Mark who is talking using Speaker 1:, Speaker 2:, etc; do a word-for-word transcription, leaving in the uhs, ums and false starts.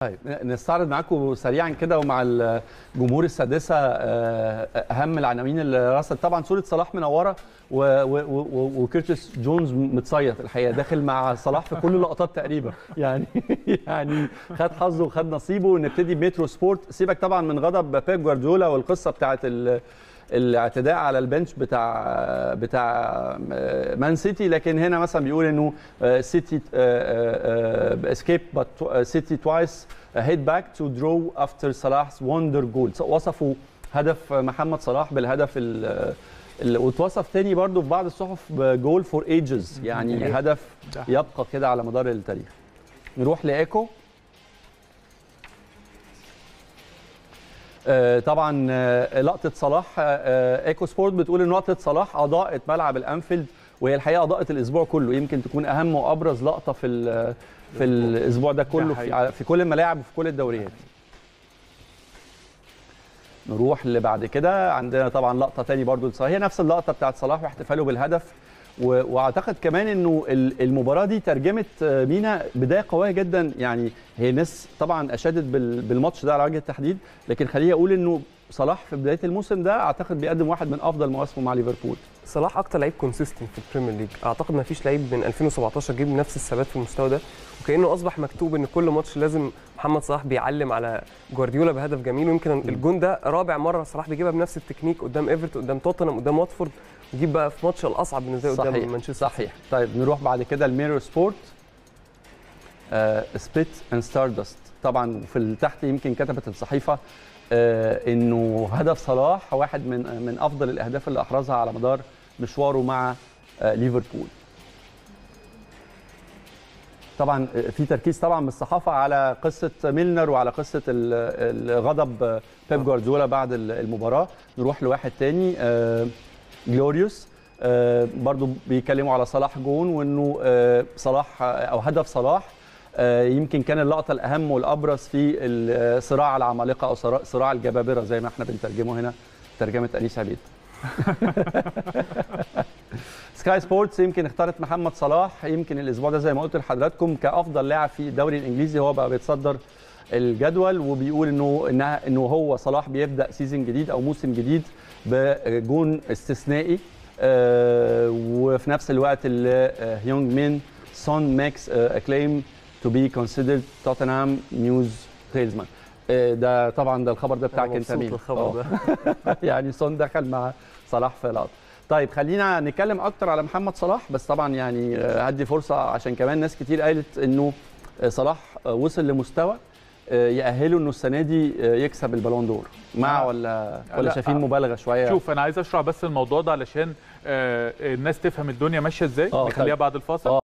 Speaker 1: طيب نستعرض معاكم سريعا كده ومع الجمهور السادسه اهم العناوين اللي رصد. طبعا صوره صلاح منوره وكيرتس جونز متصيط الحقيقه، داخل مع صلاح في كل اللقطات تقريبا، يعني يعني خد حظه وخد نصيبه. نبتدي بمترو سبورت. سيبك طبعا من غضب بيب جوارديولا والقصه بتاعت الاعتداء على البنش بتاع بتاع مان سيتي، لكن هنا مثلا بيقول انه سيتي اسكيب بات سيتي توايس هيد باك تو درو افتر صلاح's وندر جول. وصفوا هدف محمد صلاح بالهدف ال واتوصف تاني برضو في بعض الصحف جول فور ايجز، يعني هدف يبقى كده على مدار التاريخ. نروح لايكو. طبعا لقطه صلاح، ايكو سبورت بتقول ان لقطه صلاح اضاءت ملعب الانفيلد، وهي الحقيقه اضاءت الاسبوع كله، يمكن تكون اهم وابرز لقطه في في الاسبوع ده كله في, في كل الملاعب وفي كل الدوريات. نروح اللي بعد كده. عندنا طبعا لقطه ثاني برضو لصلاح، هي نفس اللقطه بتاعت صلاح واحتفاله بالهدف، واعتقد كمان انه المباراه دي ترجمت مينا بدايه قويه جدا. يعني هي ناس طبعا اشادت بالماتش ده على وجه التحديد، لكن خليني اقول انه صلاح في بدايه الموسم ده اعتقد بيقدم واحد من افضل مواسمه مع ليفربول.
Speaker 2: صلاح اكتر لعيب كونسيستنت في البريمير ليج، اعتقد ما فيش لعيب من ألفين وسبعتاشر جيب نفس الثبات في المستوى ده، وكانه اصبح مكتوب ان كل ماتش لازم محمد صلاح بيعلم على جوارديولا بهدف جميل. ويمكن الجون ده رابع مره صلاح بيجيبها بنفس التكنيك قدام ايفرتون، قدام توتنهام، قدام واتفورد، يجيب بقى في ماتش الاصعب بالنسبه له قدام مانشستر.
Speaker 1: صحيح. طيب نروح بعد كده الميرور سبورت. سبيت اند ستاردست. طبعا في تحت يمكن كتبت الصحيفه آه انه هدف صلاح واحد من من افضل الاهداف اللي احرزها على مدار مشواره مع آه ليفربول. طبعا في تركيز طبعا من الصحافه على قصه ميلنر وعلى قصه الغضب بيب جوارديولا بعد المباراه. نروح لواحد تاني آه جلوريوس، آه برضو بيتكلموا على صلاح جون، وانه آه صلاح او هدف صلاح آه يمكن كان اللقطه الاهم والابرز في صراع العمالقه او صراع الجبابره زي ما احنا بنترجمه هنا ترجمه انيس عبيد. سكاي سبورتس يمكن اختارت محمد صلاح يمكن الاسبوع ده زي ما قلت لحضراتكم كافضل لاعب في الدوري الانجليزي، هو بقى بيتصدر الجدول، وبيقول انه انه هو صلاح بيبدا سيزون جديد او موسم جديد بجون استثنائي، آه وفي نفس الوقت اللي هيونج مين سون ماكس اكليم تو بي كونسيدرد توتنهام نيوز تيلزمان. ده طبعا ده الخبر ده بتاعك انت مين؟
Speaker 2: الخبر ده
Speaker 1: يعني سون دخل مع صلاح في لقطه. طيب خلينا نتكلم اكتر على محمد صلاح، بس طبعا يعني هدي فرصه عشان كمان ناس كتير قالت انه صلاح وصل لمستوى يأهله انه السنه دي يكسب البالون دور، مع ولا ولا شايفين مبالغه شويه؟
Speaker 3: شوف انا عايز اشرح بس الموضوع ده علشان الناس تفهم الدنيا ماشيه ازاي، نخليها بعد الفاصل.